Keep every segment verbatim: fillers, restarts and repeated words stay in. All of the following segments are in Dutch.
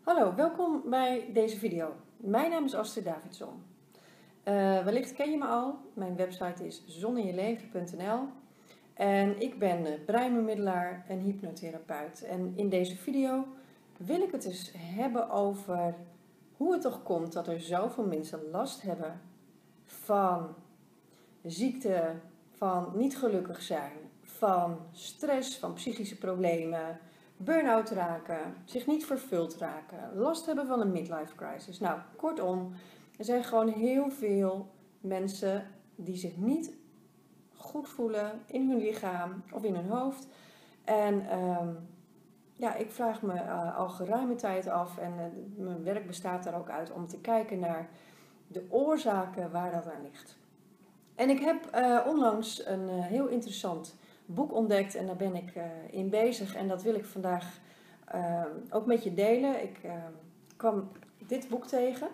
Hallo, welkom bij deze video. Mijn naam is Astrid Davidson. Uh, wellicht ken je me al. Mijn website is zonneinjeleven punt n l en ik ben uh, breinbemiddelaar en hypnotherapeut. En in deze video wil ik het eens hebben over hoe het toch komt dat er zoveel mensen last hebben van ziekte, van niet gelukkig zijn, van stress, van psychische problemen, burn-out raken, zich niet vervuld raken, last hebben van een midlife crisis. Nou, kortom, er zijn gewoon heel veel mensen die zich niet goed voelen in hun lichaam of in hun hoofd. En um, ja, ik vraag me uh, al geruime tijd af en uh, mijn werk bestaat er ook uit om te kijken naar de oorzaken waar dat aan ligt. En ik heb uh, onlangs een uh, heel interessant boek ontdekt en daar ben ik uh, in bezig en dat wil ik vandaag uh, ook met je delen. Ik uh, kwam dit boek tegen,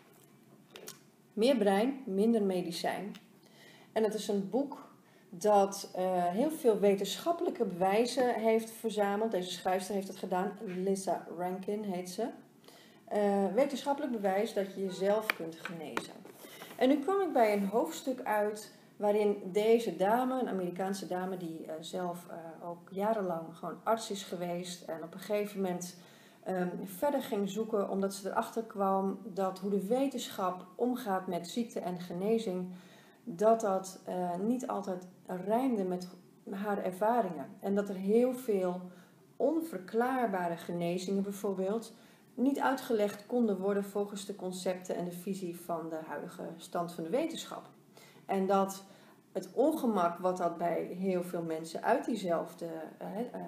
Meer brein, minder medicijn. En het is een boek dat uh, heel veel wetenschappelijke bewijzen heeft verzameld. Deze schrijfster heeft het gedaan, Lisa Rankin heet ze. Uh, wetenschappelijk bewijs dat je jezelf kunt genezen. En nu kwam ik bij een hoofdstuk uit waarin deze dame, een Amerikaanse dame die uh, zelf uh, ook jarenlang gewoon arts is geweest en op een gegeven moment um, verder ging zoeken omdat ze erachter kwam dat hoe de wetenschap omgaat met ziekte en genezing, dat dat uh, niet altijd rijmde met haar ervaringen. En dat er heel veel onverklaarbare genezingen bijvoorbeeld niet uitgelegd konden worden volgens de concepten en de visie van de huidige stand van de wetenschap. En dat het ongemak wat dat bij heel veel mensen uit diezelfde uh, uh,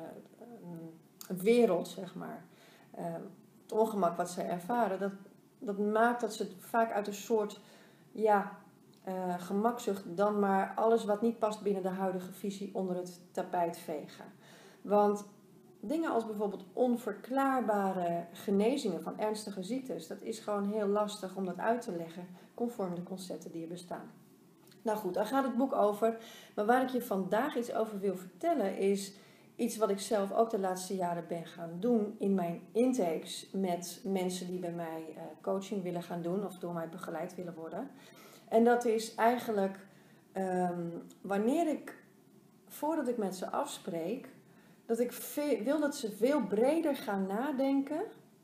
wereld, zeg maar, uh, het ongemak wat zij ervaren, dat, dat maakt dat ze het vaak uit een soort ja, uh, gemakzucht dan maar alles wat niet past binnen de huidige visie onder het tapijt vegen. Want dingen als bijvoorbeeld onverklaarbare genezingen van ernstige ziektes, dat is gewoon heel lastig om dat uit te leggen conform de concepten die er bestaan. Nou goed, daar gaat het boek over. Maar waar ik je vandaag iets over wil vertellen is iets wat ik zelf ook de laatste jaren ben gaan doen in mijn intakes met mensen die bij mij uh, coaching willen gaan doen of door mij begeleid willen worden. En dat is eigenlijk um, wanneer ik, voordat ik met ze afspreek, dat ik veel, wil dat ze veel breder gaan nadenken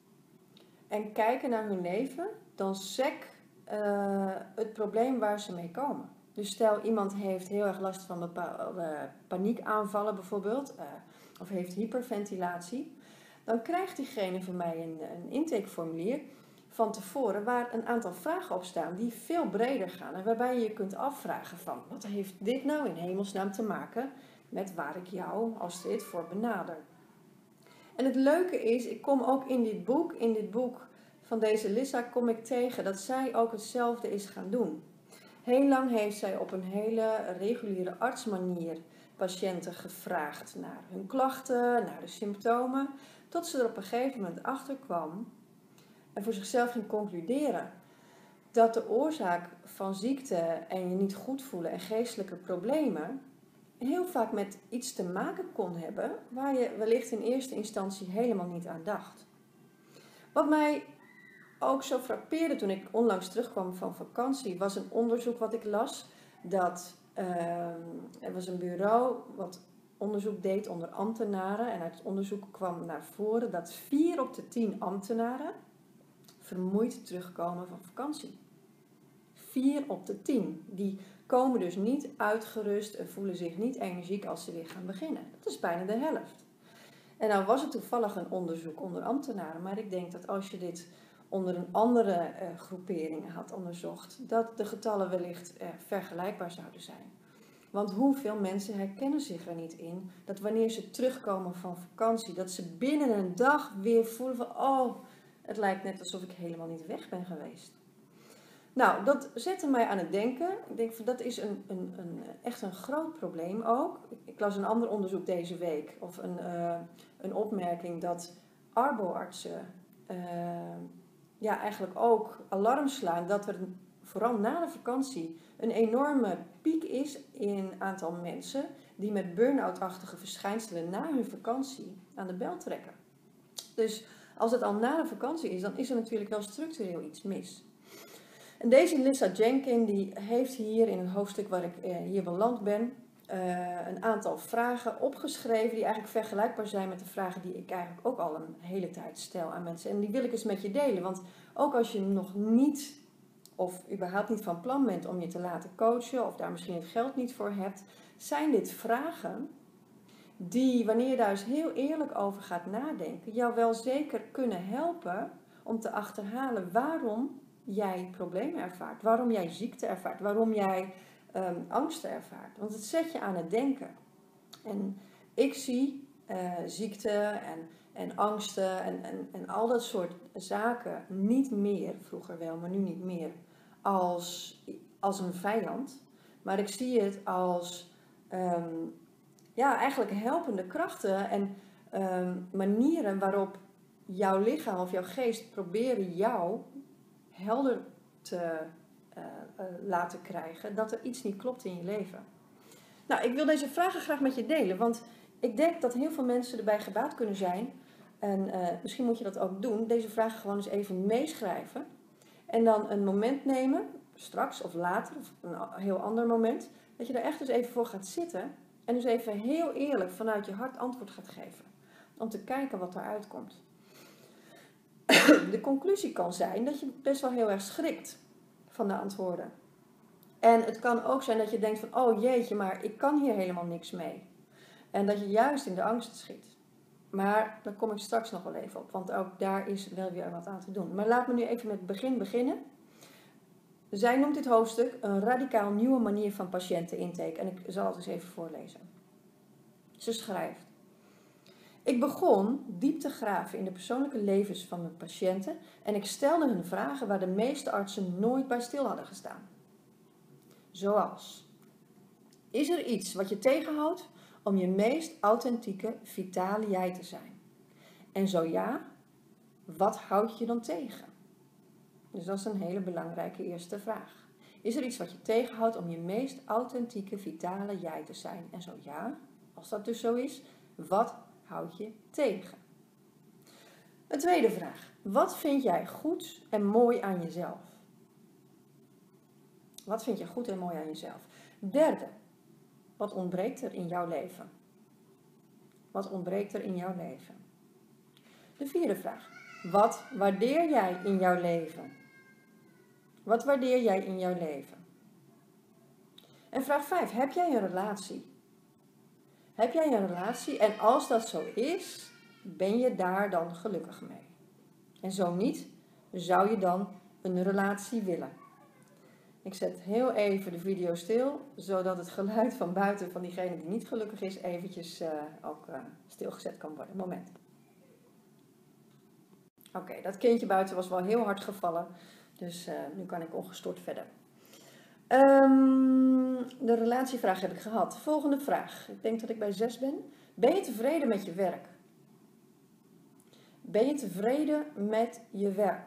en kijken naar hun leven dan sec uh, het probleem waar ze mee komen. Dus stel iemand heeft heel erg last van bepaalde paniekaanvallen bijvoorbeeld, uh, of heeft hyperventilatie, dan krijgt diegene van mij een, een intakeformulier van tevoren waar een aantal vragen op staan die veel breder gaan en waarbij je je kunt afvragen van wat heeft dit nou in hemelsnaam te maken met waar ik jou als dit voor benader. En het leuke is, ik kom ook in dit boek, in dit boek van deze Lisa, kom ik tegen dat zij ook hetzelfde is gaan doen. Heel lang heeft zij op een hele reguliere artsmanier patiënten gevraagd naar hun klachten, naar de symptomen, tot ze er op een gegeven moment achter kwam en voor zichzelf ging concluderen dat de oorzaak van ziekte en je niet goed voelen en geestelijke problemen heel vaak met iets te maken kon hebben waar je wellicht in eerste instantie helemaal niet aan dacht. Wat mij ook zo frappeerde toen ik onlangs terugkwam van vakantie, was een onderzoek wat ik las. Dat uh, er was een bureau wat onderzoek deed onder ambtenaren en uit het onderzoek kwam naar voren dat vier op de tien ambtenaren vermoeid terugkomen van vakantie. vier op de tien. Die komen dus niet uitgerust en voelen zich niet energiek als ze weer gaan beginnen. Dat is bijna de helft. En nou was het toevallig een onderzoek onder ambtenaren, maar ik denk dat als je dit onder een andere uh, groepering had onderzocht, dat de getallen wellicht uh, vergelijkbaar zouden zijn. Want hoeveel mensen herkennen zich er niet in dat wanneer ze terugkomen van vakantie, dat ze binnen een dag weer voelen van oh, het lijkt net alsof ik helemaal niet weg ben geweest. Nou, dat zette mij aan het denken. Ik denk van dat is een, een, een, echt een groot probleem ook. Ik las een ander onderzoek deze week, of een, uh, een opmerking dat arboartsen uh, ja, eigenlijk ook alarm slaan dat er vooral na de vakantie een enorme piek is in aantal mensen die met burn-out-achtige verschijnselen na hun vakantie aan de bel trekken. Dus Als het al na de vakantie is, dan is er natuurlijk wel structureel iets mis. En deze Lisa Jenkins die heeft hier in het hoofdstuk waar ik eh, hier beland ben, uh, een aantal vragen opgeschreven die eigenlijk vergelijkbaar zijn met de vragen die ik eigenlijk ook al een hele tijd stel aan mensen. En die wil ik eens met je delen, want ook als je nog niet of überhaupt niet van plan bent om je te laten coachen of daar misschien het geld niet voor hebt, zijn dit vragen die, wanneer je daar eens heel eerlijk over gaat nadenken, jou wel zeker kunnen helpen om te achterhalen waarom jij problemen ervaart, waarom jij ziekte ervaart, waarom jij um, angsten ervaart. Want het zet je aan het denken. En ik zie uh, ziekte en, en angsten en, en, en al dat soort zaken niet meer, vroeger wel, maar nu niet meer, als, als een vijand. Maar ik zie het als um, ja, eigenlijk helpende krachten en um, manieren waarop jouw lichaam of jouw geest proberen jou helder te uh, uh, laten krijgen dat er iets niet klopt in je leven. Nou, ik wil deze vragen graag met je delen, want ik denk dat heel veel mensen erbij gebaat kunnen zijn. En uh, misschien moet je dat ook doen, deze vragen gewoon eens even meeschrijven. En dan een moment nemen, straks of later, of een heel ander moment, dat je er echt eens even voor gaat zitten en dus even heel eerlijk vanuit je hart antwoord gaat geven. Om te kijken wat eruit komt. De conclusie kan zijn dat je best wel heel erg schrikt van de antwoorden. En het kan ook zijn dat je denkt van, oh jeetje, maar ik kan hier helemaal niks mee. En dat je juist in de angst schiet. Maar daar kom ik straks nog wel even op, want ook daar is wel weer wat aan te doen. Maar laat me nu even met het begin beginnen. Zij noemt dit hoofdstuk een radicaal nieuwe manier van patiëntenintake. En ik zal het eens even voorlezen. Ze schrijft: ik begon diep te graven in de persoonlijke levens van mijn patiënten en ik stelde hun vragen waar de meeste artsen nooit bij stil hadden gestaan. Zoals: is er iets wat je tegenhoudt om je meest authentieke, vitale jij te zijn? En zo ja, wat houdt je dan tegen? Dus dat is een hele belangrijke eerste vraag. Is er iets wat je tegenhoudt om je meest authentieke, vitale jij te zijn? En zo ja, als dat dus zo is, wat houd je tegen? Een tweede vraag. Wat vind jij goed en mooi aan jezelf? Wat vind je goed en mooi aan jezelf? Derde. Wat ontbreekt er in jouw leven? Wat ontbreekt er in jouw leven? De vierde vraag. Wat waardeer jij in jouw leven? Wat waardeer jij in jouw leven? En vraag vijf. Heb jij een relatie? Heb jij een relatie en als dat zo is, ben je daar dan gelukkig mee? En zo niet, zou je dan een relatie willen? Ik zet heel even de video stil, zodat het geluid van buiten van diegene die niet gelukkig is, eventjes uh, ook uh, stilgezet kan worden. Moment. Oké, okay, dat kindje buiten was wel heel hard gevallen, dus uh, nu kan ik ongestoord verder. Um, de relatievraag heb ik gehad. Volgende vraag. Ik denk dat ik bij zes ben. Ben je tevreden met je werk? Ben je tevreden met je werk?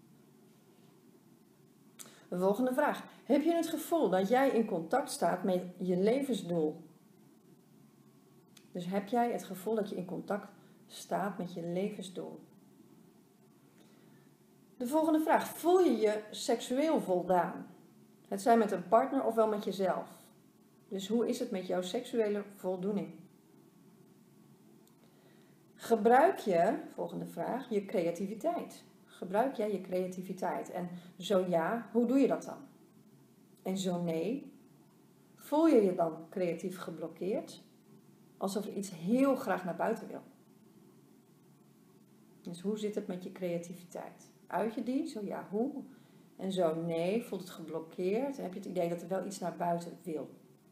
De volgende vraag. Heb je het gevoel dat jij in contact staat met je levensdoel? Dus heb jij het gevoel dat je in contact staat met je levensdoel? De volgende vraag. Voel je je seksueel voldaan? Het zijn met een partner ofwel met jezelf. Dus hoe is het met jouw seksuele voldoening? Gebruik je, volgende vraag, je creativiteit? Gebruik jij je creativiteit? En zo ja, hoe doe je dat dan? En zo nee, voel je je dan creatief geblokkeerd? Alsof je iets heel graag naar buiten wil. Dus hoe zit het met je creativiteit? Uit je die? Zo ja, hoe? En zo nee, voelt het geblokkeerd? Heb je het idee dat er wel iets naar buiten wil?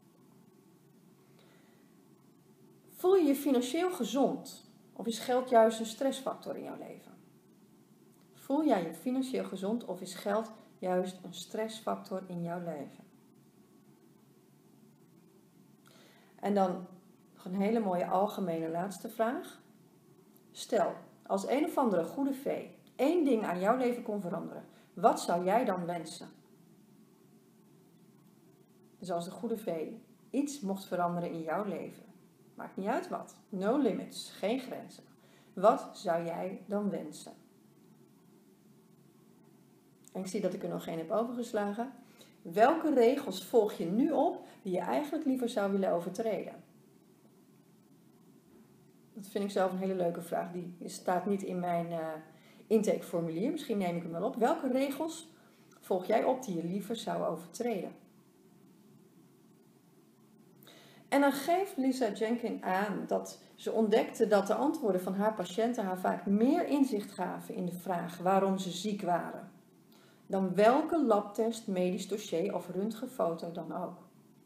Voel je je financieel gezond? Of is geld juist een stressfactor in jouw leven? Voel jij je financieel gezond of is geld juist een stressfactor in jouw leven? En dan nog een hele mooie algemene laatste vraag. Stel, als een of andere goede vee één ding aan jouw leven kon veranderen, wat zou jij dan wensen? Dus als de goede vee iets mocht veranderen in jouw leven, maakt niet uit wat, no limits, geen grenzen. Wat zou jij dan wensen? En ik zie dat ik er nog geen heb overgeslagen. Welke regels volg je nu op die je eigenlijk liever zou willen overtreden? Dat vind ik zelf een hele leuke vraag. Die staat niet in mijn uh, intakeformulier. Misschien neem ik hem wel op. Welke regels volg jij op die je liever zou overtreden? En dan geeft Lisa Jenkins aan dat ze ontdekte dat de antwoorden van haar patiënten haar vaak meer inzicht gaven in de vraag waarom ze ziek waren, dan welke labtest, medisch dossier of röntgenfoto dan ook.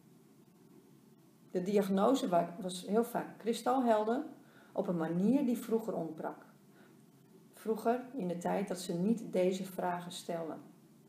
De diagnose was heel vaak kristalhelder op een manier die vroeger ontbrak. Vroeger, in de tijd dat ze niet deze vragen stelden.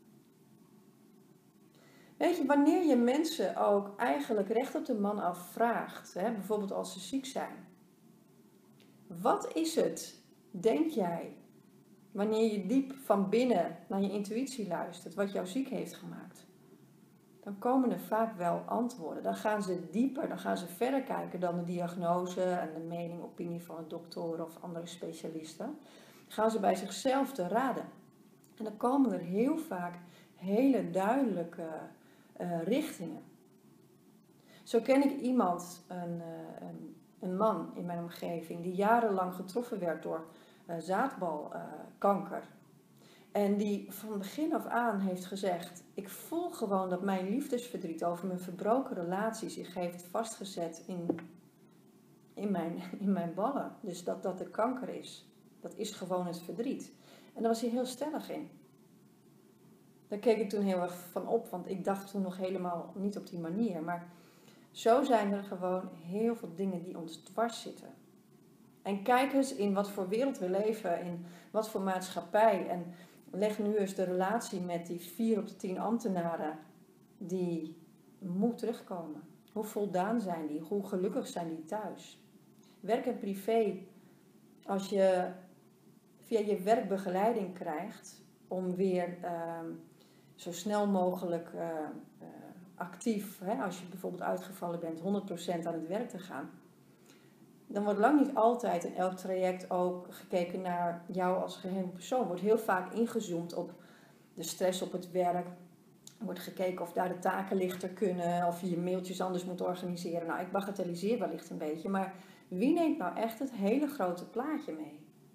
Weet je, wanneer je mensen ook eigenlijk recht op de man af vraagt, hè, bijvoorbeeld als ze ziek zijn. Wat is het, denk jij, wanneer je diep van binnen naar je intuïtie luistert, wat jou ziek heeft gemaakt? Dan komen er vaak wel antwoorden. Dan gaan ze dieper, dan gaan ze verder kijken dan de diagnose en de mening, opinie van een dokter of andere specialisten. Dan gaan ze bij zichzelf te raden. En dan komen er heel vaak hele duidelijke uh, richtingen. Zo ken ik iemand, een, uh, een, een man in mijn omgeving, die jarenlang getroffen werd door uh, zaadbalkanker. Uh, En die van begin af aan heeft gezegd, ik voel gewoon dat mijn liefdesverdriet over mijn verbroken relatie zich heeft vastgezet in, in, mijn, in mijn ballen. Dus dat dat de kanker is. Dat is gewoon het verdriet. En daar was hij heel stellig in. Daar keek ik toen heel erg van op, want ik dacht toen nog helemaal niet op die manier. Maar zo zijn er gewoon heel veel dingen die ons dwars zitten. En kijk eens in wat voor wereld we leven, in wat voor maatschappij. En leg nu eens de relatie met die vier op de tien ambtenaren die moet terugkomen. Hoe voldaan zijn die? Hoe gelukkig zijn die thuis? Werk en privé. Als je via je werk begeleiding krijgt om weer uh, zo snel mogelijk uh, uh, actief, hè, als je bijvoorbeeld uitgevallen bent, honderd procent aan het werk te gaan. Dan wordt lang niet altijd in elk traject ook gekeken naar jou als geheel persoon. Wordt heel vaak ingezoomd op de stress op het werk. Er wordt gekeken of daar de taken lichter kunnen, of je je mailtjes anders moet organiseren. Nou, ik bagatelliseer wellicht een beetje, maar wie neemt nou echt het hele grote plaatje mee?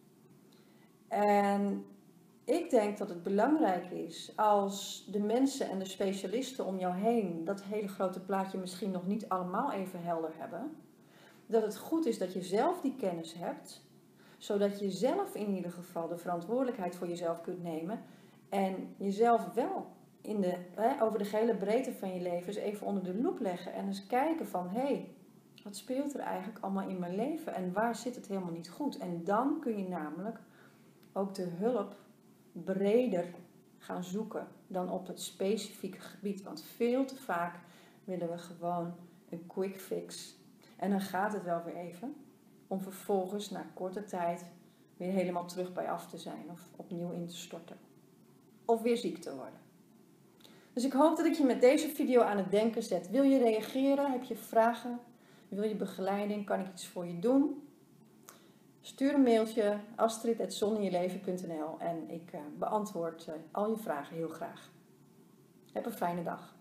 En ik denk dat het belangrijk is als de mensen en de specialisten om jou heen dat hele grote plaatje misschien nog niet allemaal even helder hebben. Dat het goed is dat je zelf die kennis hebt, zodat je zelf in ieder geval de verantwoordelijkheid voor jezelf kunt nemen en jezelf wel in de, hè, over de gehele breedte van je leven eens even onder de loep leggen en eens kijken van, hé, hey, wat speelt er eigenlijk allemaal in mijn leven en waar zit het helemaal niet goed? En dan kun je namelijk ook de hulp breder gaan zoeken dan op het specifieke gebied, want veel te vaak willen we gewoon een quick fix. En dan gaat het wel weer even, om vervolgens na korte tijd weer helemaal terug bij af te zijn of opnieuw in te storten. Of weer ziek te worden. Dus ik hoop dat ik je met deze video aan het denken zet. Wil je reageren? Heb je vragen? Wil je begeleiding? Kan ik iets voor je doen? Stuur een mailtje astrid at zonneinjeleven punt n l en ik uh, beantwoord uh, al je vragen heel graag. Heb een fijne dag.